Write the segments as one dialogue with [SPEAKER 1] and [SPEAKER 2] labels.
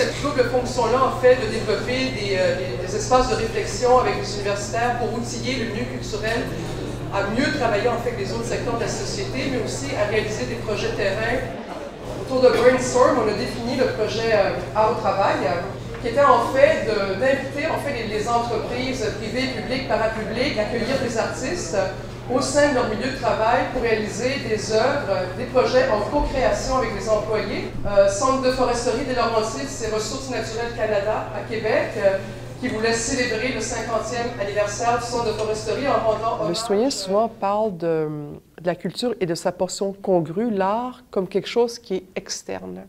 [SPEAKER 1] cette double fonction-là, en fait, de développer des espaces de réflexion avec les universitaires pour outiller le milieu culturel à mieux travailler en fait avec les autres secteurs de la société, mais aussi à réaliser des projets terrain. Autour de Brainstorm, on a défini le projet Art au travail, qui était en fait d'inviter en fait les entreprises privées, publiques, parapubliques à accueillir des artistes au sein de leur milieu de travail pour réaliser des œuvres, des projets en co-création avec les employés. Centre de foresterie des Laurentides, c'est Ressources naturelles Canada à Québec, qui voulait célébrer le 50e anniversaire du Centre de foresterie en rendant hommage.
[SPEAKER 2] Le citoyen souvent parle de la culture et de sa portion congrue, l'art, comme quelque chose qui est externe,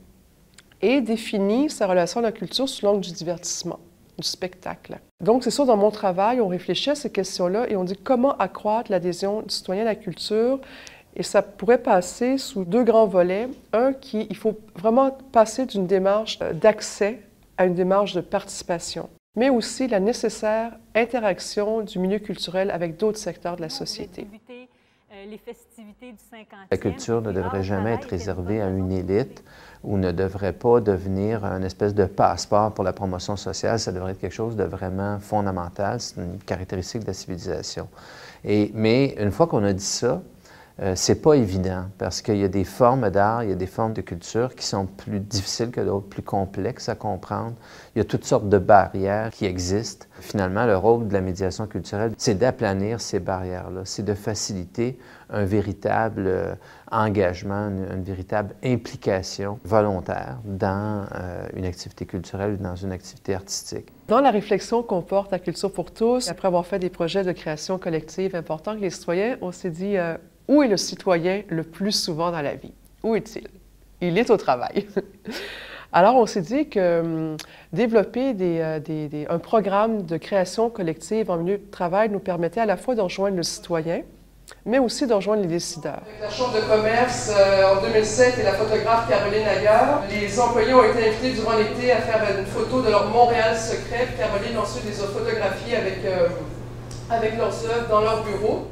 [SPEAKER 2] et définit sa relation à la culture sous l'angle du divertissement, du spectacle. Donc, c'est sûr, dans mon travail, on réfléchit à ces questions-là et on dit comment accroître l'adhésion du citoyen à la culture. Et ça pourrait passer sous deux grands volets. Un, il faut vraiment passer d'une démarche d'accès à une démarche de participation, mais aussi la nécessaire interaction du milieu culturel avec d'autres secteurs de la société.
[SPEAKER 3] Les festivités du 50e.
[SPEAKER 4] La culture ne devrait jamais être réservée à une élite ou ne devrait pas devenir un espèce de passeport pour la promotion sociale. Ça devrait être quelque chose de vraiment fondamental. C'est une caractéristique de la civilisation. Mais une fois qu'on a dit ça, c'est pas évident parce qu'il y a des formes d'art, il y a des formes de culture qui sont plus difficiles que d'autres, plus complexes à comprendre. Il y a toutes sortes de barrières qui existent. Finalement, le rôle de la médiation culturelle, c'est d'aplanir ces barrières-là, c'est de faciliter un véritable engagement, une véritable implication volontaire dans une activité culturelle ou dans une activité artistique.
[SPEAKER 2] Dans la réflexion qu'on porte à Culture pour tous, après avoir fait des projets de création collective importants avec les citoyens, on s'est dit où est le citoyen le plus souvent dans la vie? Où est-il? Il est au travail. Alors, on s'est dit que développer un programme de création collective en milieu de travail nous permettait à la fois de rejoindre le citoyen, mais aussi de rejoindre les décideurs.
[SPEAKER 1] Avec la Chambre de commerce en 2007 et la photographe Caroline Aguerre, les employés ont été invités durant l'été à faire une photo de leur Montréal secret. Caroline ensuite les a photographiés avec leurs œuvres dans leur bureau.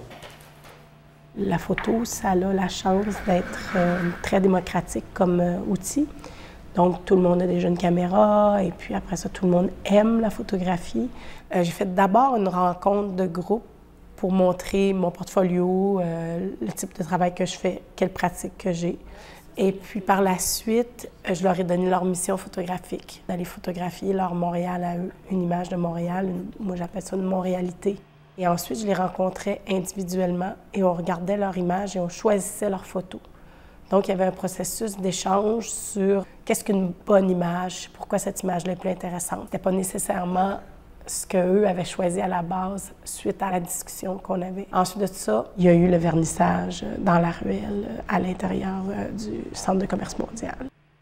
[SPEAKER 5] La photo, ça a la chance d'être très démocratique comme outil. Donc, tout le monde a déjà une caméra et puis après ça, tout le monde aime la photographie. J'ai fait d'abord une rencontre de groupe pour montrer mon portfolio, le type de travail que je fais, quelles pratiques que j'ai. Et puis par la suite, je leur ai donné leur mission photographique, d'aller photographier leur Montréal à eux, une image de Montréal, moi j'appelle ça une montréalité. Et ensuite, je les rencontrais individuellement et on regardait leur image et on choisissait leurs photos. Donc, il y avait un processus d'échange sur qu'est-ce qu'une bonne image, pourquoi cette image-là est plus intéressante. C'était pas nécessairement ce qu'eux avaient choisi à la base suite à la discussion qu'on avait. Ensuite de ça, il y a eu le vernissage dans la ruelle à l'intérieur du Centre de commerce mondial.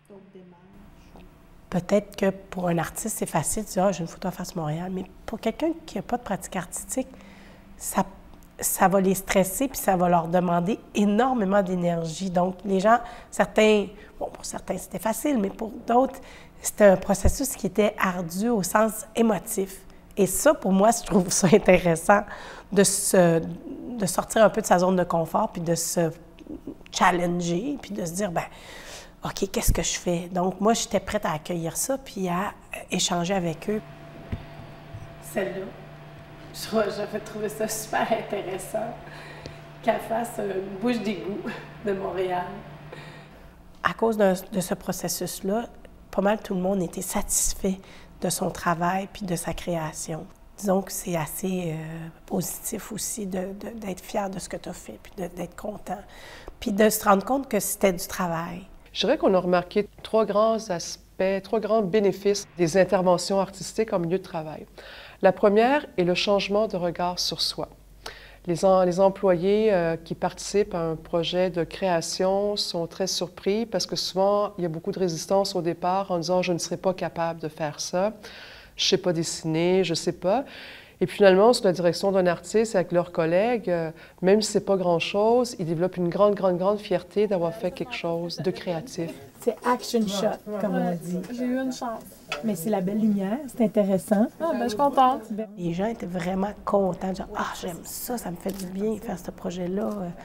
[SPEAKER 5] Peut-être que pour un artiste, c'est facile de dire « Ah, j'ai une photo à Face Montréal », mais pour quelqu'un qui n'a pas de pratique artistique, ça va les stresser puis ça va leur demander énormément d'énergie. Donc, les gens, certains, bon, pour certains, c'était facile, mais pour d'autres, c'était un processus qui était ardu au sens émotif. Et ça, pour moi, je trouve ça intéressant de sortir un peu de sa zone de confort puis de se challenger puis de se dire, ben OK, qu'est-ce que je fais? Donc, moi, j'étais prête à accueillir ça puis à échanger avec eux. Celle-là, j'avais trouvé ça super intéressant qu'elle fasse une bouche d'égout de Montréal. À cause de ce processus-là, pas mal tout le monde était satisfait de son travail puis de sa création. Disons que c'est assez positif aussi d'être fier de ce que tu as fait puis d'être content. Puis de se rendre compte que c'était du travail.
[SPEAKER 2] Je dirais qu'on a remarqué trois grands aspects, trois grands bénéfices des interventions artistiques en milieu de travail. La première est le changement de regard sur soi. Les employés qui participent à un projet de création sont très surpris parce que souvent, il y a beaucoup de résistance au départ en disant « je ne serai pas capable de faire ça, je ne sais pas dessiner, je ne sais pas ». Et puis finalement, sous la direction d'un artiste avec leurs collègues, même si ce n'est pas grand-chose, ils développent une grande, grande, grande fierté d'avoir fait quelque chose de créatif.
[SPEAKER 6] C'est action shot, comme on dit. J'ai eu une chance. Mais c'est la belle lumière, c'est intéressant. Ah, ben, je suis contente.
[SPEAKER 5] Les gens étaient vraiment contents de dire « Ah, j'aime ça, ça me fait du bien faire ce projet-là.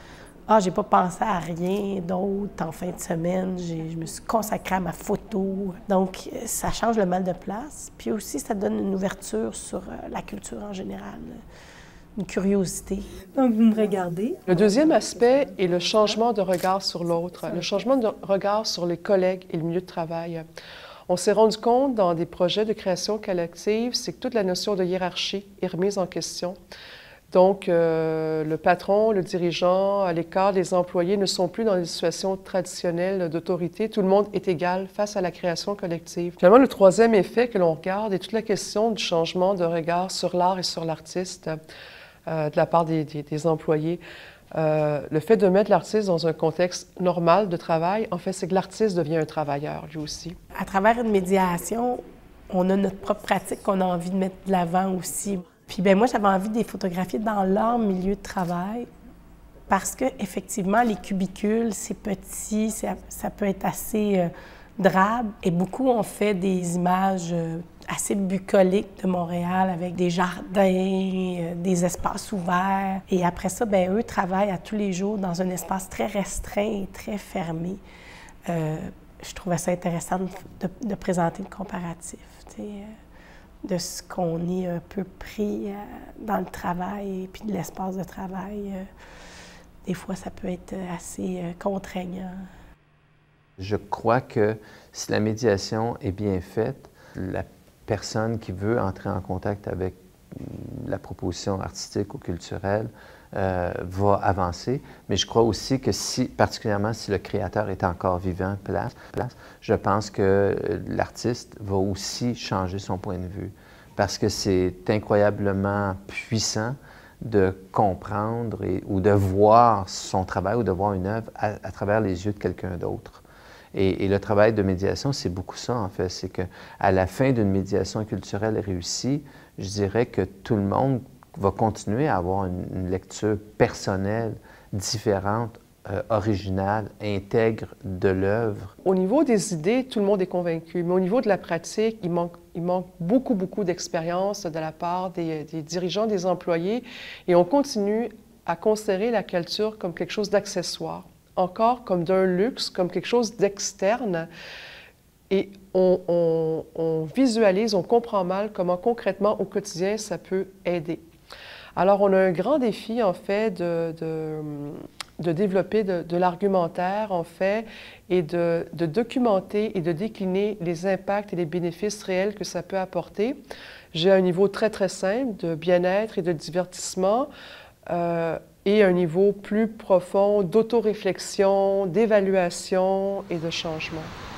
[SPEAKER 5] Ah, j'ai pas pensé à rien d'autre en fin de semaine. Je me suis consacrée à ma photo. Donc, ça change le mal de place. Puis aussi, ça donne une ouverture sur la culture en général, une curiosité.
[SPEAKER 6] Donc, vous me regardez.
[SPEAKER 2] Le deuxième aspect est le changement de regard sur l'autre, le changement de regard sur les collègues et le milieu de travail. On s'est rendu compte dans des projets de création collective, c'est que toute la notion de hiérarchie est remise en question. Donc, le patron, le dirigeant, à l'écart, les employés ne sont plus dans des situations traditionnelles d'autorité. Tout le monde est égal face à la création collective. Finalement, le troisième effet que l'on regarde est toute la question du changement de regard sur l'art et sur l'artiste de la part des employés. Le fait de mettre l'artiste dans un contexte normal de travail, en fait, c'est que l'artiste devient un travailleur, lui aussi.
[SPEAKER 5] À travers une médiation, on a notre propre pratique qu'on a envie de mettre de l'avant aussi. Puis bien, moi, j'avais envie de les photographier dans leur milieu de travail parce que effectivement, les cubicules, c'est petit, ça peut être assez drabe. Et beaucoup ont fait des images assez bucoliques de Montréal avec des jardins, des espaces ouverts. Et après ça, bien, eux travaillent à tous les jours dans un espace très restreint et très fermé. Je trouvais ça intéressant de présenter le comparatif, tu sais, de ce qu'on est un peu pris dans le travail et puis de l'espace de travail. Des fois, ça peut être assez contraignant.
[SPEAKER 4] Je crois que si la médiation est bien faite, la personne qui veut entrer en contact avec la proposition artistique ou culturelle va avancer. Mais je crois aussi que particulièrement si le créateur est encore vivant, je pense que l'artiste va aussi changer son point de vue. Parce que c'est incroyablement puissant de comprendre ou de voir son travail ou de voir une œuvre à travers les yeux de quelqu'un d'autre. Et le travail de médiation, c'est beaucoup ça, en fait. C'est qu'à la fin d'une médiation culturelle réussie, je dirais que tout le monde va continuer à avoir une lecture personnelle, différente, originale, intègre de l'œuvre.
[SPEAKER 2] Au niveau des idées, tout le monde est convaincu, mais au niveau de la pratique, il manque beaucoup d'expérience de la part des dirigeants, des employés, et on continue à considérer la culture comme quelque chose d'accessoire, encore comme d'un luxe, comme quelque chose d'externe. Et on visualise, on comprend mal comment concrètement au quotidien ça peut aider. Alors on a un grand défi en fait de développer de l'argumentaire en fait et de documenter et de décliner les impacts et les bénéfices réels que ça peut apporter. J'ai un niveau très simple de bien-être et de divertissement. Et un niveau plus profond d'autoréflexion, d'évaluation et de changement.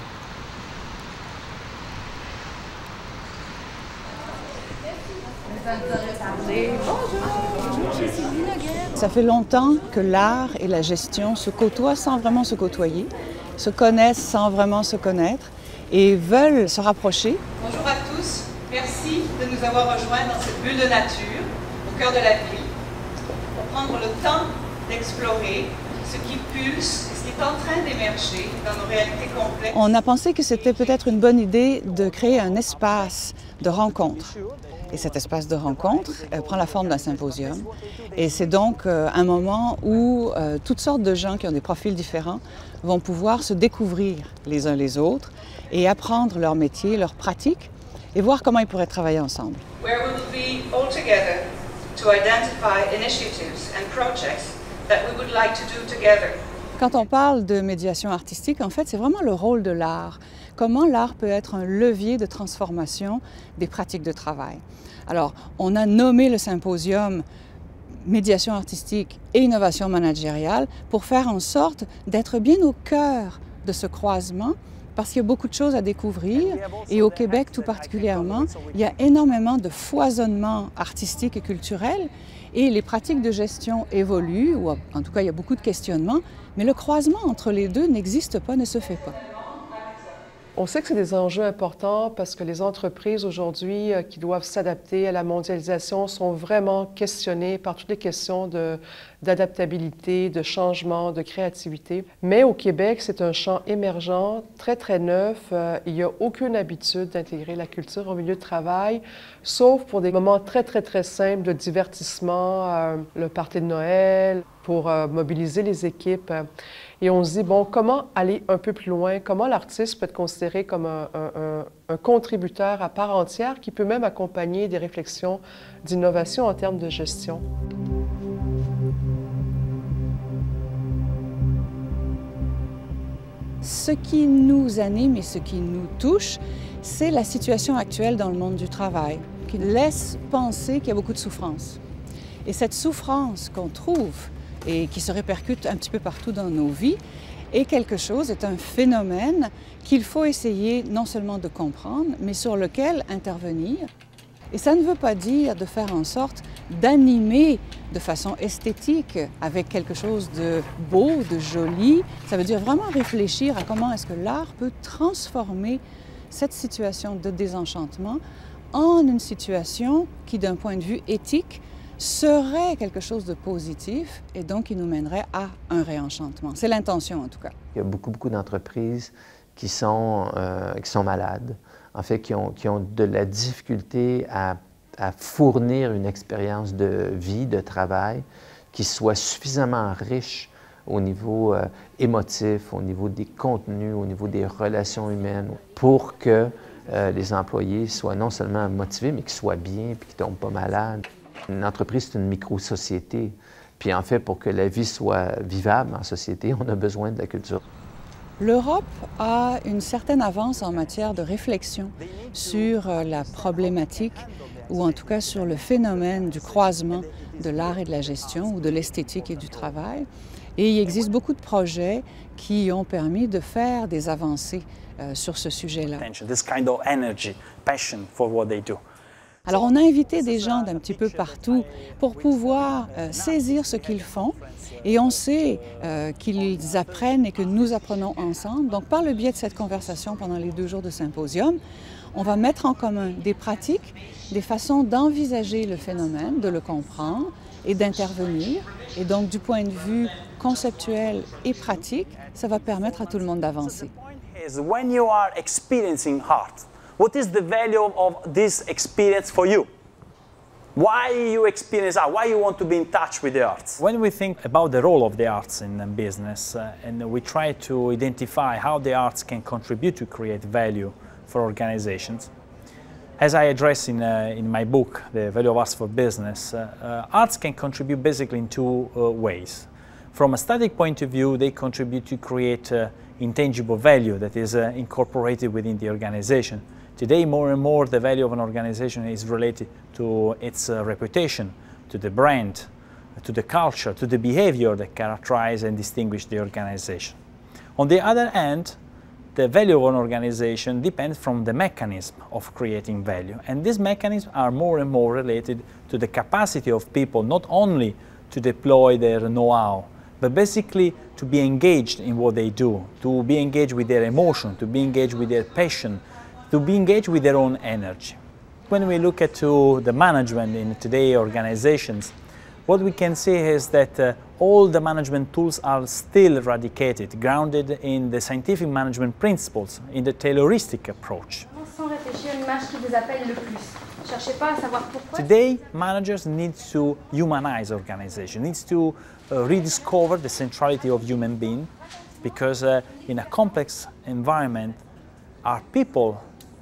[SPEAKER 7] Ça fait longtemps que l'art et la gestion se côtoient sans vraiment se côtoyer, se connaissent sans vraiment se connaître et veulent se rapprocher.
[SPEAKER 8] Bonjour à tous, merci de nous avoir rejoints dans cette bulle de nature, au cœur de la ville. Prendre le temps d'explorer ce qui pulse et ce qui est en train d'émerger dans nos réalités complexes.
[SPEAKER 7] On a pensé que c'était peut-être une bonne idée de créer un espace de rencontre. Et cet espace de rencontre prend la forme d'un symposium. Et c'est donc un moment où toutes sortes de gens qui ont des profils différents vont pouvoir se découvrir les uns les autres et apprendre leur métier, leur pratique et voir comment ils pourraient travailler ensemble.
[SPEAKER 8] Where we will be all together to identify initiatives and projects that we would like to do together.
[SPEAKER 7] Quand on parle de médiation artistique, en fait, c'est vraiment le rôle de l'art. Comment l'art peut être un levier de transformation des pratiques de travail. Alors, on a nommé le symposium Médiation artistique et innovation managériale pour faire en sorte d'être bien au cœur de ce croisement parce qu'il y a beaucoup de choses à découvrir et au Québec tout particulièrement, il y a énormément de foisonnement artistique et culturel et les pratiques de gestion évoluent, ou en tout cas il y a beaucoup de questionnements, mais le croisement entre les deux n'existe pas, ne se fait pas.
[SPEAKER 2] On sait que c'est des enjeux importants parce que les entreprises aujourd'hui qui doivent s'adapter à la mondialisation sont vraiment questionnées par toutes les questions d'adaptabilité, de changement, de créativité. Mais au Québec, c'est un champ émergent, très neuf. Il n'y a aucune habitude d'intégrer la culture au milieu de travail, sauf pour des moments très simples de divertissement, le party de Noël. pour mobiliser les équipes. Et on se dit, bon, comment aller un peu plus loin? Comment l'artiste peut être considéré comme un contributeur à part entière qui peut même accompagner des réflexions d'innovation en termes de gestion?
[SPEAKER 7] Ce qui nous anime et ce qui nous touche, c'est la situation actuelle dans le monde du travail, qui laisse penser qu'il y a beaucoup de souffrance. Et cette souffrance qu'on trouve et qui se répercute un petit peu partout dans nos vies est quelque chose, est un phénomène qu'il faut essayer non seulement de comprendre, mais sur lequel intervenir. Et ça ne veut pas dire de faire en sorte d'animer de façon esthétique avec quelque chose de beau, de joli. Ça veut dire vraiment réfléchir à comment est-ce que l'art peut transformer cette situation de désenchantement en une situation qui, d'un point de vue éthique, serait quelque chose de positif et donc qui nous mènerait à un réenchantement. C'est l'intention en tout cas.
[SPEAKER 4] Il y a beaucoup d'entreprises qui sont malades, en fait, qui ont de la difficulté à fournir une expérience de vie, de travail, qui soit suffisamment riche au niveau émotif, au niveau des contenus, au niveau des relations humaines, pour que les employés soient non seulement motivés, mais qu'ils soient bien et qu'ils ne tombent pas malades. Une entreprise, c'est une micro-société. Puis en fait, pour que la vie soit vivable en société, on a besoin de la culture.
[SPEAKER 7] L'Europe a une certaine avance en matière de réflexion sur la problématique, ou en tout cas sur le phénomène du croisement de l'art et de la gestion, ou de l'esthétique et du travail. Et il existe beaucoup de projets qui ont permis de faire des avancées sur ce sujet-là. Alors, on a invité des gens d'un petit peu partout pour pouvoir saisir ce qu'ils font et on sait qu'ils apprennent et que nous apprenons ensemble. Donc, par le biais de cette conversation pendant les 2 jours de symposium, on va mettre en commun des pratiques, des façons d'envisager le phénomène, de le comprendre et d'intervenir. Et donc, du point de vue conceptuel et pratique, ça va permettre à tout le monde d'avancer.
[SPEAKER 9] What is the value of this experience for you? Why you experience art? Why you want to be in touch with the arts? When we think about the role of the arts in business and we try to identify how the arts can contribute to create value for organizations, as I address in my book, The Value of Arts for Business, arts can contribute basically in 2 ways. From a static point of view, they contribute to create intangible value that is incorporated within the organization. Today, more and more, the value of an organization is related to its reputation, to the brand, to the culture, to the behavior that characterize and distinguish the organization. On the other hand, the value of an organization depends from the mechanism of creating value. And these mechanisms are more and more related to the capacity of people not only to deploy their know-how, but basically to be engaged in what they do, to be engaged with their emotion, to be engaged with their passion, to be engaged with their own energy. When we look at the management in today's organizations, what we can say is that all the management tools are still eradicated, grounded in the scientific management principles, in the Tayloristic approach.
[SPEAKER 10] Sans réfléchir, l'image qui vous appelle le plus. Cherchez pas à savoir pourquoi.
[SPEAKER 9] Today, managers need to humanize organization, needs to rediscover the centrality of human being, because in a complex environment, are people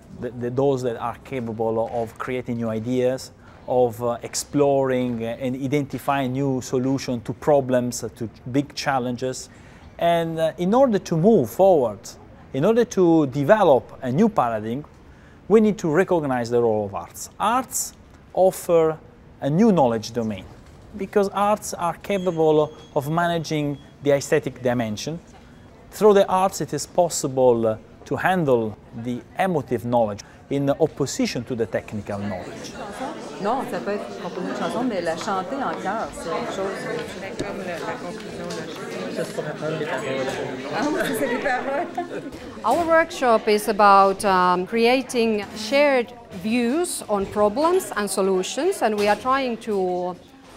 [SPEAKER 9] those that are capable of creating new ideas, of exploring and identifying new solutions to problems, to big challenges. And in order to move forward, in order to develop a new paradigm, we need to recognize the role of arts. Arts offer a new knowledge domain because arts are capable of managing the aesthetic dimension. Through the arts, it is possible to handle the emotive knowledge in opposition to the technical knowledge.
[SPEAKER 11] Non, ça peut être composer une chanson, mais la chanter en chœur, c'est quelque chose.
[SPEAKER 12] C'est comme la conclusion, là. C'est pour apprendre les paroles.
[SPEAKER 11] Ah oui, c'est les paroles.
[SPEAKER 13] Our workshop is about creating shared views on problems and solutions, and we are trying to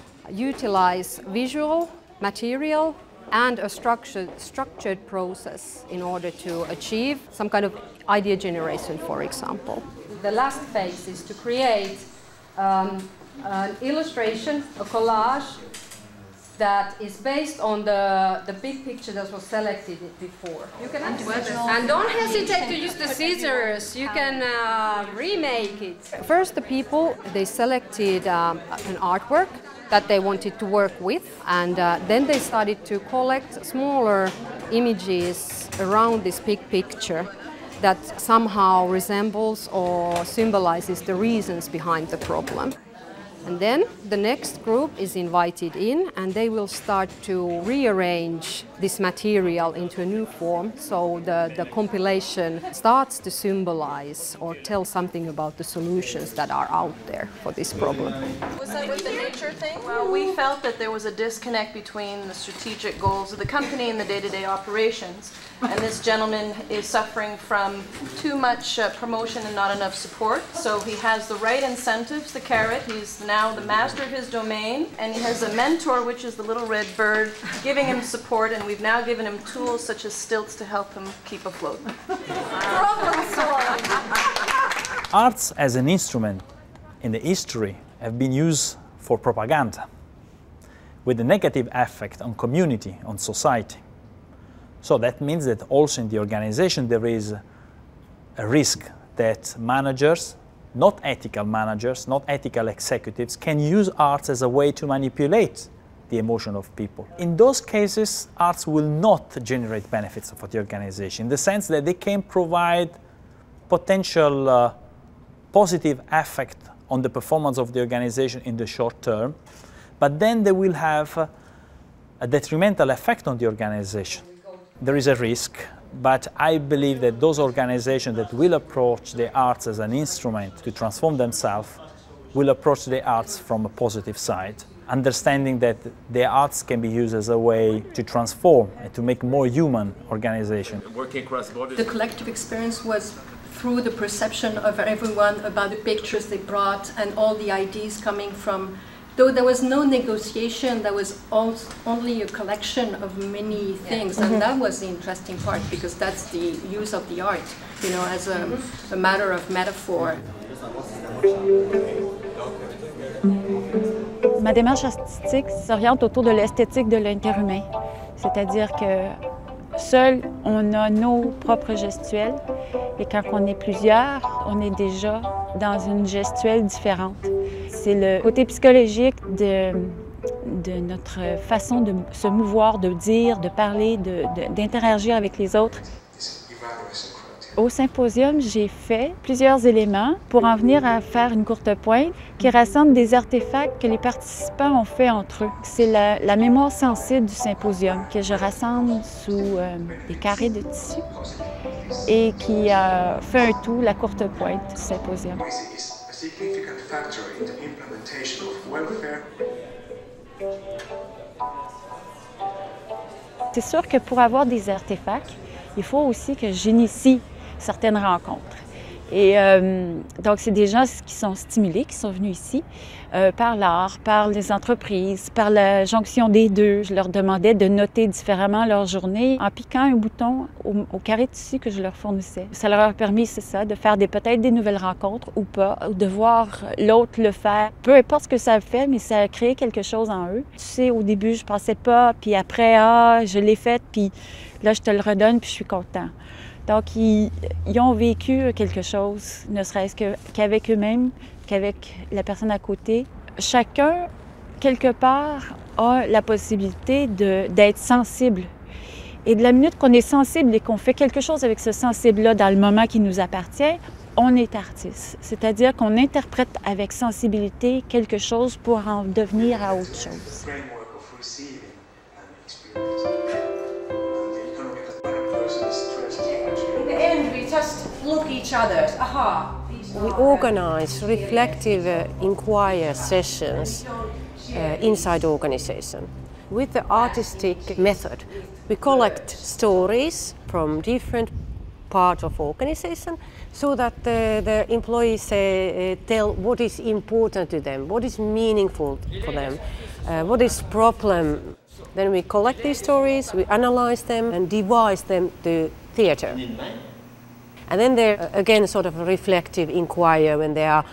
[SPEAKER 13] utilize visual material and a structured process in order to achieve some kind of idea generation, for example. The last phase is to create an illustration, a collage, that is based on the big picture that was selected before. You can and don't hesitate to use the scissors. You can remake it. First, the people, they selected an artwork that they wanted to work with, and then they started to collect smaller images around this big picture that somehow resembles or symbolizes the reasons behind the problem. And then the next group is invited in, and they will start to rearrange this material into a new form, so the compilation starts to symbolize or tell something about the solutions that are out there for this problem.
[SPEAKER 14] Was that with the nature thing? Well, we felt that there was a disconnect between the strategic goals of the company and the day-to-day operations. And this gentleman is suffering from too much promotion and not enough support. So he has the right incentives, the carrot. He's now the master of his domain. And he has a mentor, which is the little red bird, giving him support. And we've now given him tools such as stilts to help him keep afloat.
[SPEAKER 9] Arts as an instrument in the history have been used for propaganda with a negative effect on community, on society. So that means that also in the organization there is a risk that managers, not ethical managers, not ethical executives, can use arts as a way to manipulate the emotion of people. In those cases, arts will not generate benefits for the organization, in the sense that they can provide potential positive effect on the performance of the organization in the short term, but then they will have a detrimental effect on the organization. There is a risk, but I believe that those organizations that will approach the arts as an instrument to transform themselves will approach the arts from a positive side, understanding that the arts can be used as a way to transform and to make more human organization.
[SPEAKER 15] Working across borders. The collective experience was through the perception of everyone about the pictures they brought and all the ideas coming from. Though there was no negotiation, there was only a collection of many things, and that was the interesting part, because that's the use of the art, you know, as a matter of metaphor.
[SPEAKER 16] Ma démarche artistique s'oriente autour de l'esthétique de l'interhumain, c'est-à-dire que seul, on a nos propres gestuels, et quand on est plusieurs, on est déjà dans une gestuelle différente. C'est le côté psychologique de notre façon de se mouvoir, de dire, de parler, d'interagir avec les autres. Au symposium, j'ai fait plusieurs éléments pour en venir à faire une courte pointe qui rassemble des artefacts que les participants ont fait entre eux. C'est la mémoire sensible du symposium que je rassemble sous des carrés de tissu et qui fait un tout, la courte pointe du symposium. C'est sûr que pour avoir des artefacts, il faut aussi que j'initie certaines rencontres. Et donc, c'est des gens qui sont stimulés, qui sont venus ici par l'art, par les entreprises, par la jonction des deux. Je leur demandais de noter différemment leur journée en piquant un bouton au carré de tissu que je leur fournissais. Ça leur a permis, c'est ça, de faire peut-être des nouvelles rencontres ou pas, ou de voir l'autre le faire. Peu importe ce que ça fait, mais ça a créé quelque chose en eux. Tu sais, au début, je pensais pas, puis après, je l'ai fait, puis là, je te le redonne, puis je suis content. Donc, ils ont vécu quelque chose, ne serait-ce qu'avec eux-mêmes, qu'avec la personne à côté. Chacun, quelque part, a la possibilité d'être sensible. Et de la minute qu'on est sensible et qu'on fait quelque chose avec ce sensible-là dans le moment qui nous appartient, on est artiste. C'est-à-dire qu'on interprète avec sensibilité quelque chose pour en devenir à autre chose.
[SPEAKER 17] We just look each other. Aha.
[SPEAKER 18] We organize reflective inquiry sessions inside the organization. With the artistic method, we collect stories from different parts of organization so that the employees tell what is important to them, what is meaningful for them, what is problem. Then we collect these stories, we analyze them and devise them to theater. And then there again sort of a reflective inquiry when there are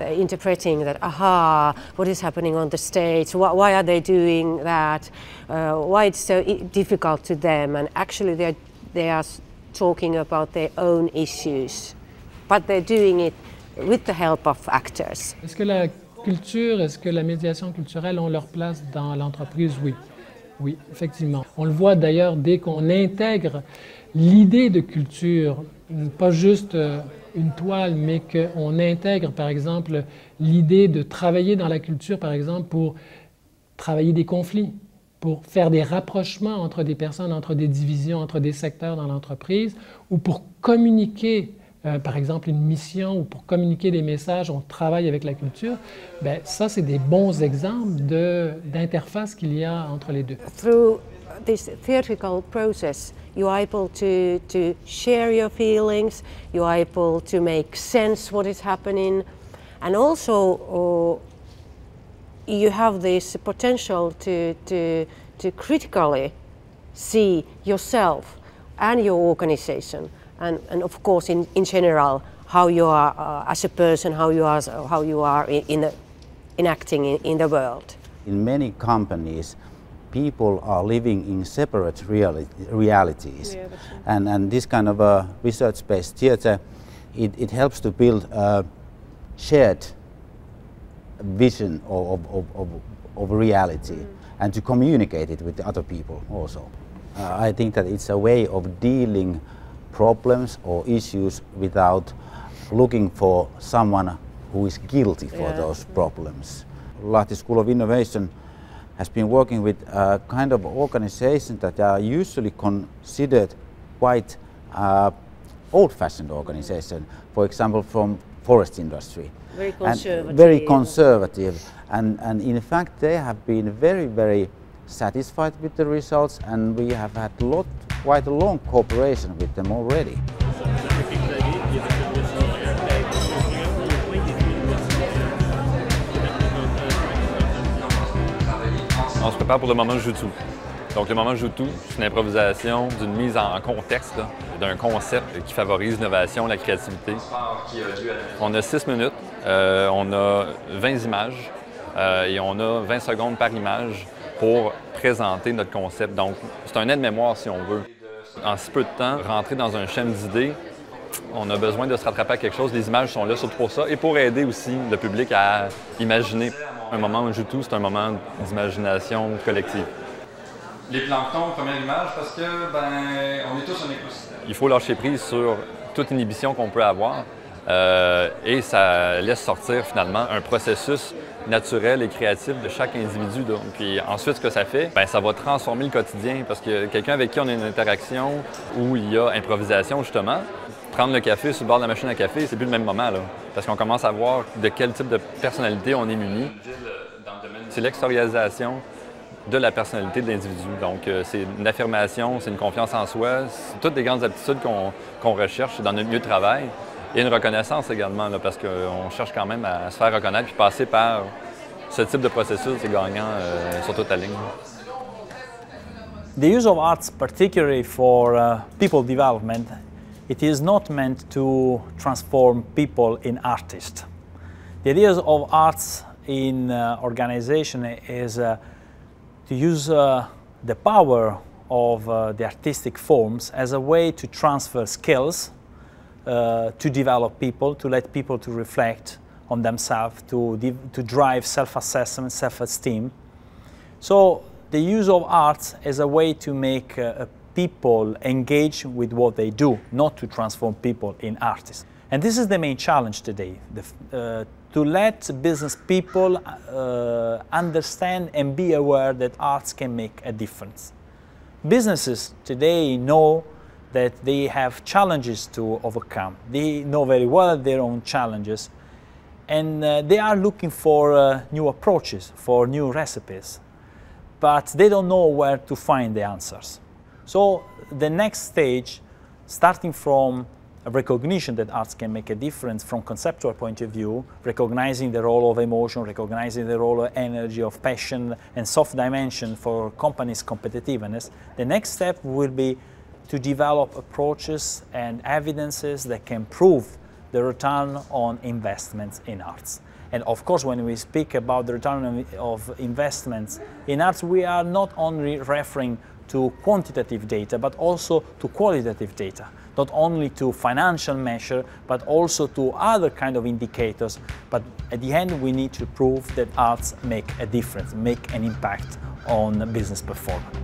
[SPEAKER 18] interpreting that, aha, what is happening on the stage, why are they doing that, why it's so difficult to them, and actually they are talking about their own issues, but they're doing it with the help of actors.
[SPEAKER 19] Est-ce que la culture, est-ce que la médiation culturelle ont leur place dans l'entreprise? Oui. Oui, effectivement. On le voit d'ailleurs dès qu'on intègre l'idée de culture, pas juste une toile, mais qu'on intègre, par exemple, l'idée de travailler dans la culture, par exemple, pour travailler des conflits, pour faire des rapprochements entre des personnes, entre des divisions, entre des secteurs dans l'entreprise, ou pour communiquer, par exemple, une mission, ou pour communiquer des messages, on travaille avec la culture. Bien, ça, c'est des bons exemples d'interface qu'il y a entre les deux.
[SPEAKER 18] Through this theatrical process, you are able to share your feelings, you are able to make sense what is happening, and also you have this potential to critically see yourself and your organization, and of course in general how you are as a person, how you are enacting in the world.
[SPEAKER 20] In many companies, people are living in separate realities, and this kind of a research-based theatre, it helps to build a shared vision of reality and to communicate it with the other people also. I think that it's a way of dealing problems or issues without looking for someone who is guilty for those problems. Lahti School of Innovation has been working with a kind of organizations that are usually considered quite old-fashioned organizations, for example from forest industry.
[SPEAKER 18] Very conservative.
[SPEAKER 20] Very conservative, and in fact they have been very, very satisfied with the results, and we have had quite a long cooperation with them already.
[SPEAKER 21] On se prépare pour le moment Jutu. Donc le moment Jutu, c'est une improvisation d'une mise en contexte d'un concept qui favorise l'innovation, la créativité. On a 6 minutes, on a 20 images et on a 20 secondes par image pour présenter notre concept. Donc c'est un aide-mémoire si on veut. En si peu de temps, rentrer dans un schème d'idées, on a besoin de se rattraper à quelque chose. Les images sont là surtout pour ça et pour aider aussi le public à imaginer. Un moment Jutu, c'est un moment d'imagination collective. Les planctons, première image, parce que, on est tous un écosystème. Il faut lâcher prise sur toute inhibition qu'on peut avoir et ça laisse sortir finalement un processus naturel et créatif de chaque individu. Donc. Puis ensuite, ce que ça fait, ça va transformer le quotidien parce que quelqu'un avec qui on a une interaction où il y a improvisation justement, prendre le café sur le bord de la machine à café, c'est plus le même moment là, parce qu'on commence à voir de quel type de personnalité on est muni. C'est l'extériorisation de la personnalité de l'individu. Donc, c'est une affirmation, c'est une confiance en soi, c'est toutes des grandes aptitudes qu'on recherche dans notre milieu de travail. Et une reconnaissance également, là, parce qu'on cherche quand même à se faire reconnaître puis passer par ce type de processus, c'est gagnant sur toute la ligne.
[SPEAKER 9] The use of arts, particularly for people development, it is not meant to transform people in artists. The idea of arts in organization is to use the power of the artistic forms as a way to transfer skills, to develop people, to let people to reflect on themselves, to drive self-assessment, self-esteem. So the use of arts as a way to make people engage with what they do, not to transform people in artists. And this is the main challenge today, to let business people understand and be aware that arts can make a difference. Businesses today know that they have challenges to overcome. They know very well their own challenges, and they are looking for new approaches, for new recipes, but they don't know where to find the answers. So the next stage, starting from a recognition that arts can make a difference from conceptual point of view, recognizing the role of emotion, recognizing the role of energy, of passion and soft dimension for companies' competitiveness, the next step will be to develop approaches and evidences that can prove the return on investments in arts. And of course, when we speak about the return of investments in arts, we are not only referring to quantitative data, but also to qualitative data. Not only to financial measure, but also to other kind of indicators. But at the end, we need to prove that arts make a difference, make an impact on business performance.